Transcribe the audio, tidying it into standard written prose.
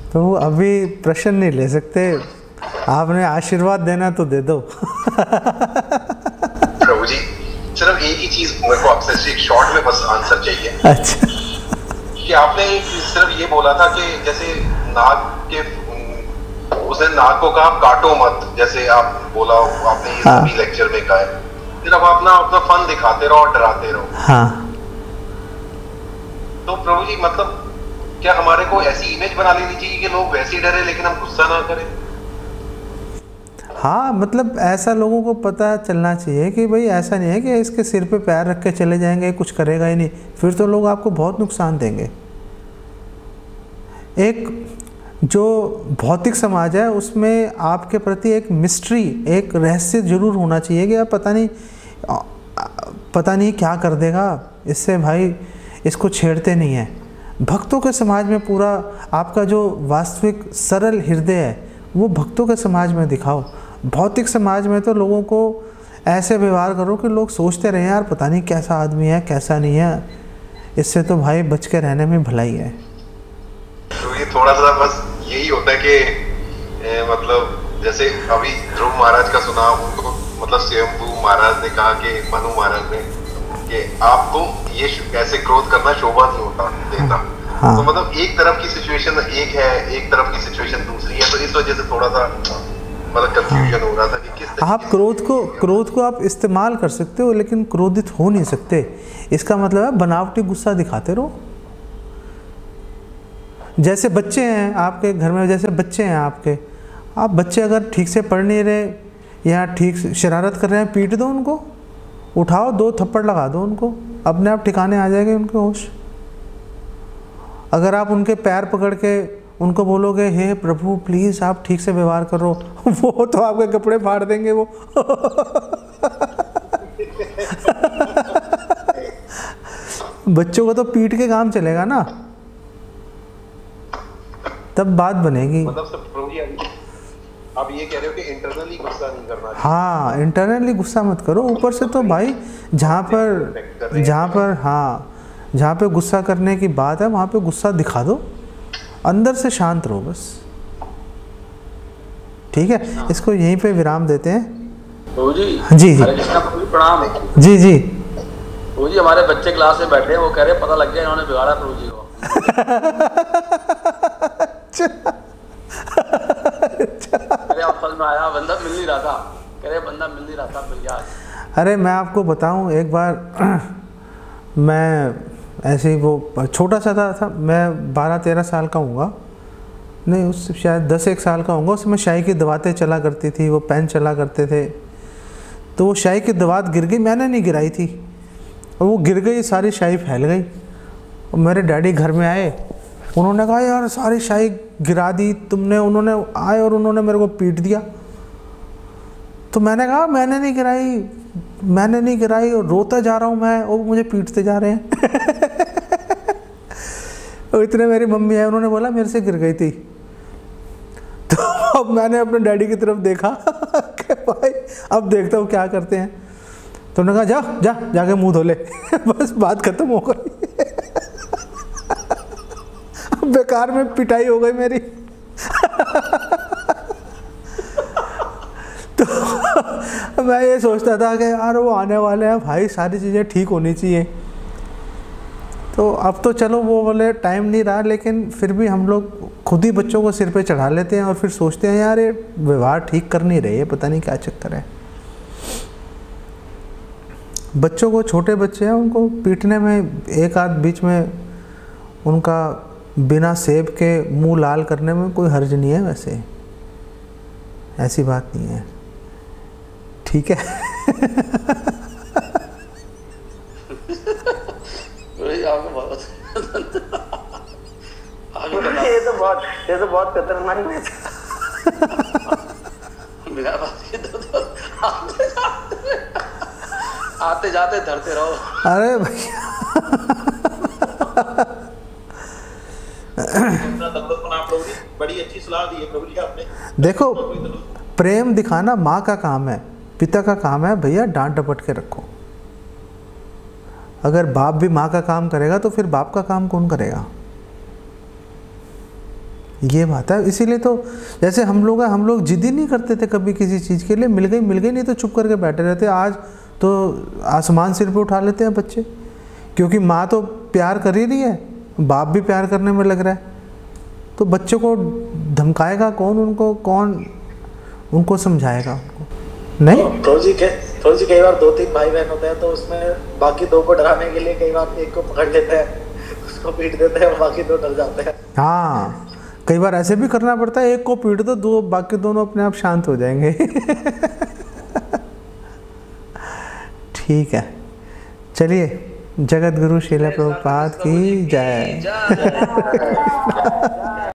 तो अभी प्रश्न नहीं ले सकते, आपने आशीर्वाद देना तो दे दो। प्रभु जी सिर्फ एक ही चीज मेरे को आपसे एक शॉर्ट में बस आंसर चाहिए। अच्छा। कि आपने सिर्फ ये बोला था कि जैसे नाग के, उसने नाग को कहा काटो मत, जैसे आप बोला आपने ये सभी लेक्चर में कहा है, फिर अब अपना अपना फन दिखाते रहो और डराते रहो। हाँ। तो प्रभु जी मतलब क्या हमारे को ऐसी इमेज बना लेनी चाहिए कि लोग वैसे ही डरे लेकिन हम गुस्सा ना करें? हाँ, मतलब ऐसा लोगों को पता चलना चाहिए कि भाई ऐसा नहीं है कि इसके सिर पे पैर रख के चले जाएंगे, कुछ करेगा ही नहीं, फिर तो लोग आपको बहुत नुकसान देंगे। एक जो भौतिक समाज है उसमें आपके प्रति एक मिस्ट्री, एक रहस्य जरूर होना चाहिए कि आप पता नहीं क्या कर देगा, इससे भाई इसको छेड़ते नहीं हैं। भक्तों के समाज में पूरा आपका जो वास्तविक सरल हृदय है वो भक्तों के समाज में दिखाओ। भौतिक समाज में तो लोगों को ऐसे व्यवहार करो कि लोग सोचते रहे यार पता नहीं कैसा आदमी है कैसा नहीं है, इससे तो भाई बच के रहने में भलाई है। तो ये थोड़ा सा बस यही होता है कि मतलब जैसे अभी ध्रुव महाराज का सुना, उनको मतलब स्वयंभू महाराज ने कहा कि मनु महाराज ने कि आपको ये ऐसे क्रोध करना शोभा नहीं होता देता। हाँ। तो मतलब एक तरफ की सिचुएशन एक है, एक तरफ की सिचुएशन दूसरी है, तो इस वजह से थोड़ा सा मतलब कंफ्यूजन हो रहा था कि किस आप क्रोध को आप इस्तेमाल कर सकते हो लेकिन क्रोधित हो नहीं सकते। इसका मतलब है बनावटी गुस्सा दिखाते रहो। जैसे बच्चे हैं आपके घर में, जैसे बच्चे हैं आपके, आप बच्चे अगर ठीक से पढ़ नहीं रहे या ठीक से शरारत कर रहे हैं, पीट दो उनको, उठाओ 2 थप्पड़ लगा दो उनको, अपने आप ठिकाने आ जाएंगे उनके होश। अगर आप उनके पैर पकड़ के उनको बोलोगे हे प्रभु प्लीज़ आप ठीक से व्यवहार करो, वो तो आपके कपड़े फाड़ देंगे वो। बच्चों को तो पीट के काम चलेगा ना, तब बात बनेगी। मतलब सब प्रभु जी आप ये कह रहे हो कि इंटरनली गुस्सा नहीं करना। हाँ, इंटरनली गुस्सा मत करो, ऊपर से तो भाई जहाँ पे गुस्सा करने की बात है वहाँ पे गुस्सा दिखा दो, अंदर से शांत रहो बस। ठीक है, इसको यहीं पे विराम देते हैं। प्रभु जी जी हरे कृष्णा प्रभु जी प्रणाम। जी जी प्रभु जी हमारे बच्चे क्लास में बैठे हैं, वो कह रहे पता लग गया इन्होंने बिगाड़ा प्रभु जी को। अरे अब समझ में आया, बंदा मिल नहीं रहा था, कह रहे बंदा मिल नहीं रहा था, मिल गया। अरे मैं आपको बताऊं, एक बार मैं ऐसे ही वो छोटा सा था, मैं 12-13 साल का हूँगा, नहीं उससे शायद 10-1 साल का होऊंगा। उसमें शाही की दवातें चला करती थी, वो पेन चला करते थे, तो वो शाही की दवात गिर गई, मैंने नहीं गिराई थी, और वो गिर गई, सारी शाही फैल गई। और मेरे डैडी घर में आए, उन्होंने कहा यार सारी शाही गिरा दी तुमने। उन्होंने आए और उन्होंने मेरे को पीट दिया। तो मैंने कहा मैंने नहीं गिराई, और रोता जा रहा हूँ मैं, और मुझे पीटते जा रहे हैं। और इतने मेरी मम्मी है, उन्होंने बोला मेरे से गिर गई थी। तो अब मैंने अपने डैडी की तरफ देखा कि भाई अब देखता हूँ क्या करते हैं। तो उन्होंने कहा जाके मुंह धो ले। बस बात खत्म हो गई। बेकार में पिटाई हो गई मेरी। तो मैं ये सोचता था कि यार वो आने वाले हैं भाई, सारी चीज़ें ठीक होनी चाहिए। तो अब तो चलो वो वाले टाइम नहीं रहा, लेकिन फिर भी हम लोग खुद ही बच्चों को सिर पे चढ़ा लेते हैं और फिर सोचते हैं यार ये व्यवहार ठीक कर नहीं रहे, पता नहीं क्या चक्कर है। बच्चों को, छोटे बच्चे हैं, उनको पीटने में एक आध बीच में उनका बिना सेब के मुंह लाल करने में कोई हर्ज नहीं है, वैसे ऐसी बात नहीं है। ठीक है। ये तो बहुत खतरनाक है। आते जाते धरते रहो। अरे भैया बड़ी अच्छी सलाह दी है प्रभु जी आपने। देखो, प्रेम दिखाना माँ का काम है, पिता का काम है भैया डांट डपट के रखो। अगर बाप भी माँ का काम करेगा तो फिर बाप का काम कौन करेगा? ये बात है। इसीलिए तो जैसे हम लोग जिद ही नहीं करते थे कभी किसी चीज़ के लिए, मिल गई नहीं तो चुप करके बैठे रहते। आज तो आसमान सिर पे उठा लेते हैं बच्चे, क्योंकि माँ तो प्यार कर ही रही है, बाप भी प्यार करने में लग रहा है, तो बच्चों को धमकाएगा कौन, कौन उनको समझाएगा उनको? नहीं। थोड़ी सी कई बार 2-3 भाई बहन होते हैं तो उसमें बाकी 2 को डराने के लिए कई बार एक को पकड़ लेते हैं, उसको पीट देते हैं, बाकी 2 डर जाते हैं। हाँ, कई बार ऐसे भी करना पड़ता है, एक को पीट दो, बाकी दोनों अपने आप शांत हो जाएंगे। ठीक है, चलिए, जगत गुरु श्रील प्रभुपाद की जय।